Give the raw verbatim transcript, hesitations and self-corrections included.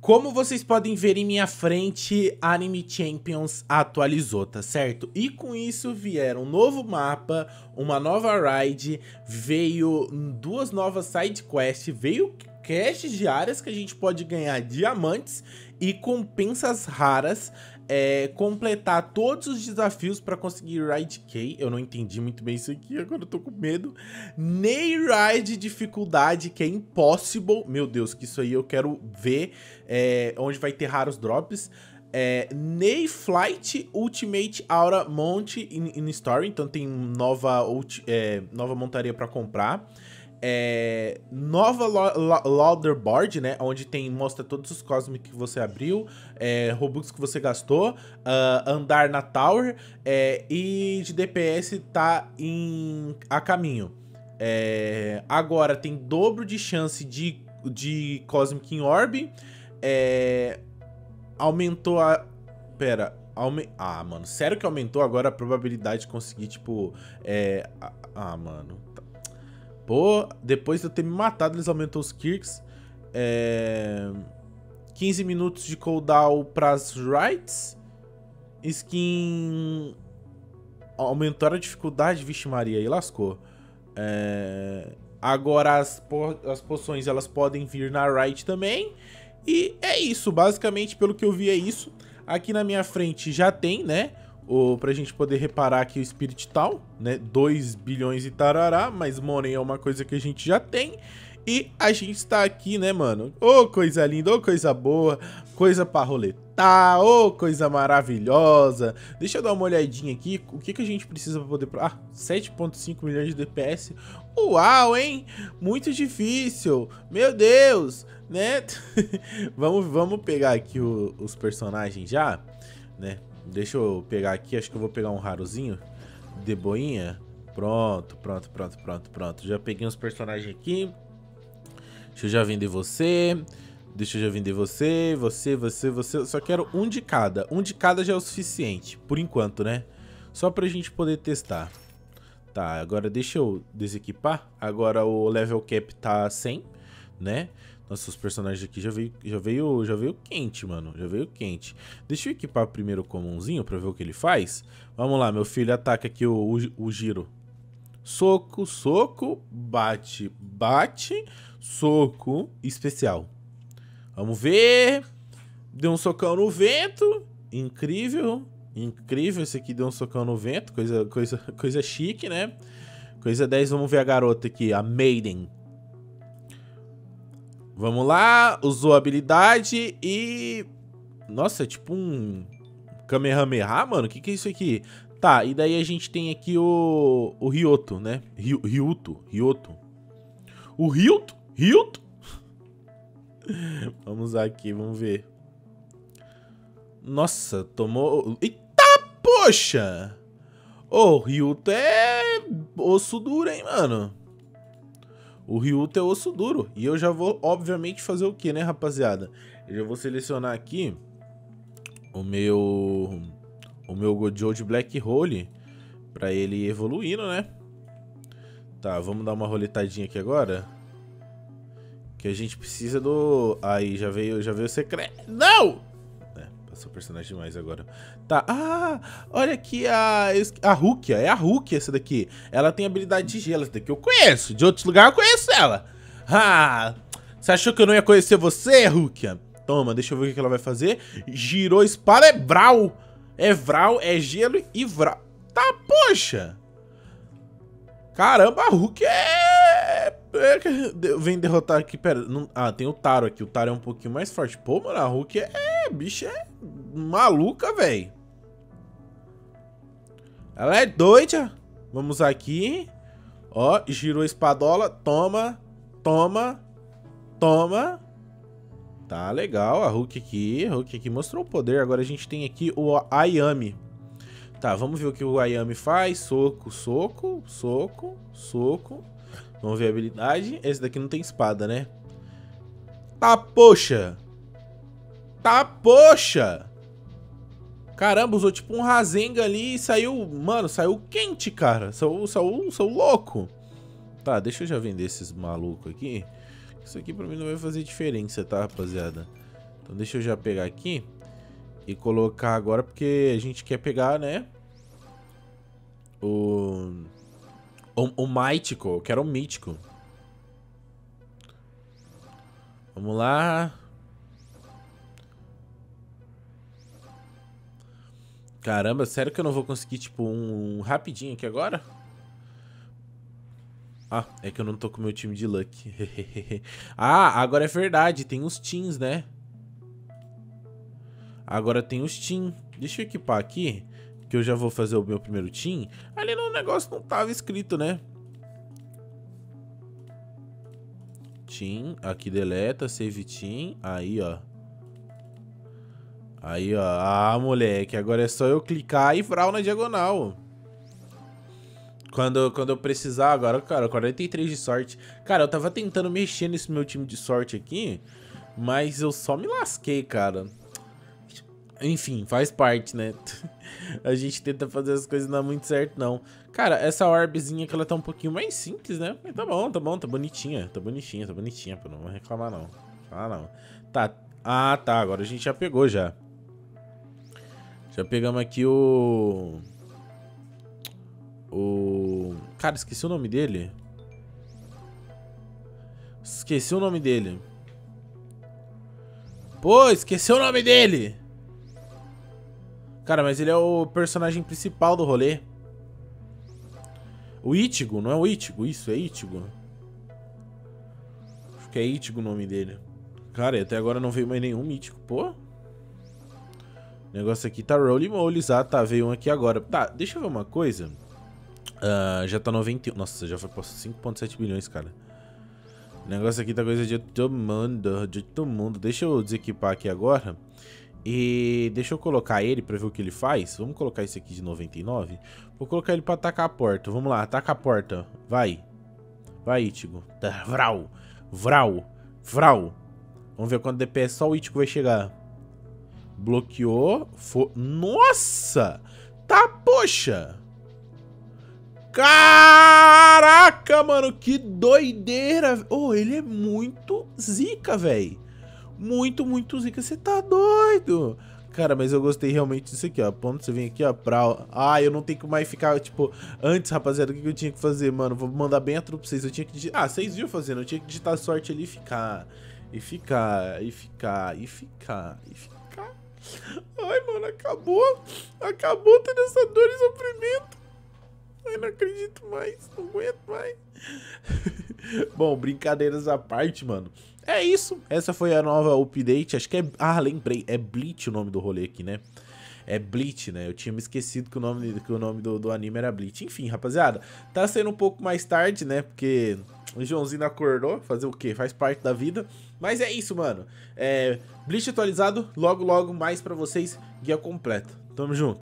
Como vocês podem ver em minha frente, Anime Champions atualizou, tá certo? E com isso vieram um novo mapa, uma nova raid, veio duas novas side quests, veio quests diárias que a gente pode ganhar diamantes e compensas raras, é, completar todos os desafios para conseguir Raid Key. Eu não entendi muito bem isso aqui, agora eu tô com medo. Ney Raid dificuldade, que é impossible. Meu Deus, que isso aí eu quero ver, é, onde vai ter raros drops. É, Ney Flight Ultimate Aura Mount in, in Story, então tem nova, é, nova montaria para comprar. É, nova Leaderboard, né, onde tem, mostra todos os Cosmic que você abriu, é, Robux que você gastou, uh, andar na Tower, é, e de D P S tá em, a caminho. É, agora tem dobro de chance de, de Cosmic em Orb, é, aumentou a... Pera, aume, ah, mano, sério que aumentou agora a probabilidade de conseguir, tipo, é, ah, mano... Pô, depois de eu ter me matado, eles aumentou os Kirks. É... quinze minutos de cooldown pras raids. Skin... Aumentou a dificuldade, vixe Maria, aí lascou. É... Agora as, po as poções, elas podem vir na raid também. E é isso, basicamente, pelo que eu vi é isso. Aqui na minha frente já tem, né? O, pra gente poder reparar aqui o Spirit Town, né? dois bilhões e tarará, mas money é uma coisa que a gente já tem. E a gente está aqui, né, mano? Ô, oh, coisa linda, ô, oh, coisa boa, coisa pra roletar, ô, oh, coisa maravilhosa. Deixa eu dar uma olhadinha aqui, o que, que a gente precisa pra poder... Ah, sete ponto cinco milhões de D P S. Uau, hein? Muito difícil, meu Deus, né? vamos, vamos pegar aqui o, os personagens já, né? Deixa eu pegar aqui, acho que eu vou pegar um rarozinho de boinha. Pronto, pronto, pronto, pronto, pronto. Já peguei uns personagens aqui. Deixa eu já vender você. Deixa eu já vender você, você, você, você. Eu só quero um de cada. Um de cada já é o suficiente, por enquanto, né? Só pra gente poder testar. Tá, agora deixa eu desequipar. Agora o level cap tá cem, né? Nossa, os personagens aqui já veio, já veio, já veio quente, mano. Já veio quente. Deixa eu equipar primeiro o comumzinho pra ver o que ele faz. Vamos lá, meu filho. Ataca aqui o, o, o giro. Soco, soco, bate, bate, soco, especial. Vamos ver. Deu um socão no vento. Incrível. Incrível. Esse aqui deu um socão no vento. Coisa, coisa, coisa chique, né? Coisa dez. Vamos ver a garota aqui, a Maiden. Vamos lá, usou a habilidade e... Nossa, é tipo um Kamehameha, mano? O que que é isso aqui? Tá, e daí a gente tem aqui o... O Ryoto, né? Ryu, Ryuto, Ryoto. O Ryuto? Ryuto? Vamos usar aqui, vamos ver. Nossa, tomou... Eita, poxa! Ô, o Ryuto é osso duro, hein, mano? O Ryuto é osso duro. E eu já vou, obviamente, fazer o que, né, rapaziada? Eu já vou selecionar aqui o meu... O meu Gojo de Black Hole pra ele ir evoluindo, né? Tá, vamos dar uma roletadinha aqui agora. Que a gente precisa do... Aí, já veio, já veio o secreto. Não! É, passou o personagem demais agora. Tá, ah, olha aqui a... A Rukia, é a Rukia essa daqui. Ela tem habilidade de gelo, essa daqui eu conheço. De outros lugares eu conheço ela. Ah, você achou que eu não ia conhecer você, Rukia? Toma, deixa eu ver o que ela vai fazer. Girou espada, é Vral. É Vral, é gelo e Vral. Tá, poxa. Caramba, a Rukia é... é... Vem derrotar aqui, pera. Não... Ah, tem o Taro aqui. O Taro é um pouquinho mais forte. Pô, mano, a Rukia é... Bicha é maluca, velho. Ela é doida. Vamos aqui. Ó, girou a espadola. Toma, toma, toma. Tá legal, a Hulk aqui. A Hulk aqui mostrou o poder. Agora a gente tem aqui o Ayami. Tá, vamos ver o que o Ayami faz. Soco, soco, soco, soco. Vamos ver a habilidade. Esse daqui não tem espada, né? Tá, poxa. Tá, poxa. Caramba, usou tipo um Rasengan ali e saiu... Mano, saiu quente, cara. Saiu, saiu, saiu louco. Tá, deixa eu já vender esses malucos aqui. Isso aqui pra mim não vai fazer diferença, tá, rapaziada? Então deixa eu já pegar aqui e colocar agora, porque a gente quer pegar, né? O... O, o mítico, eu quero o mítico. Vamos lá. Caramba, sério que eu não vou conseguir, tipo, um, um rapidinho aqui agora? Ah, é que eu não tô com o meu time de luck. Ah, agora é verdade, tem os teams, né? Agora tem os team. Deixa eu equipar aqui, que eu já vou fazer o meu primeiro team. Ali no negócio não tava escrito, né? Team, aqui deleta, save team. Aí, ó. Aí, ó. Ah, moleque, agora é só eu clicar e vral na diagonal. Quando, quando eu precisar agora, cara, quarenta e três de sorte. Cara, eu tava tentando mexer nesse meu time de sorte aqui, mas eu só me lasquei, cara. Enfim, faz parte, né? A gente tenta fazer as coisas não dá muito certo, não. Cara, essa orbzinha que ela tá um pouquinho mais simples, né? Mas tá bom, tá bom, tá bonitinha. Tá bonitinha, tá bonitinha, pô. Não vou reclamar, não. Ah, não. Tá. Ah, tá. Agora a gente já pegou, já. Já pegamos aqui o... O... Cara, esqueci o nome dele. Esqueci o nome dele. Pô, esqueci o nome dele. Cara, mas ele é o personagem principal do rolê. O Ichigo, não é o Ichigo? Isso, é Ichigo. Acho que é Ichigo o nome dele. Cara, e até agora não veio mais nenhum mítico, pô. O negócio aqui tá roly moly, ah, tá, veio um aqui agora. Tá, deixa eu ver uma coisa. Uh, já tá noventa e um. Nossa, já foi pra cinco ponto sete bilhões, cara. O negócio aqui tá coisa de todo mundo, de todo mundo. Deixa eu desequipar aqui agora. E deixa eu colocar ele pra ver o que ele faz. Vamos colocar esse aqui de noventa e nove. Vou colocar ele pra atacar a porta. Vamos lá, ataca a porta. Vai. Vai, Ichigo. Tá, vral. Vral. Vral. Vamos ver quanto D P S só o Ichigo vai chegar. Bloqueou. Fo... Nossa! Tá, poxa! Caraca, mano, que doideira. Oh, ele é muito zica, velho. Muito, muito zica. Você tá doido. Cara, mas eu gostei realmente disso aqui, ó. Ponto, você vem aqui, ó, pra... Ah, eu não tenho que mais ficar, tipo... Antes, rapaziada, o que eu tinha que fazer, mano? Vou mandar bem a trupe pra vocês. Eu tinha que digitar... Ah, vocês viram fazendo. Eu tinha que digitar sorte ali e ficar. E ficar, e ficar, e ficar, e ficar. Ai, mano, acabou. Acabou toda essa dor e sofrimento. Ai, não acredito mais. Não aguento mais. Bom, brincadeiras à parte, mano. É isso, essa foi a nova update, acho que é... Ah, lembrei, é Bleach o nome do rolê aqui, né? É Bleach, né? Eu tinha me esquecido que o nome, que o nome do, do anime era Bleach. Enfim, rapaziada, tá sendo um pouco mais tarde, né? Porque o Joãozinho acordou, fazer o quê? Faz parte da vida. Mas é isso, mano. É... Bleach atualizado, logo, logo mais pra vocês, guia completa. Tamo junto.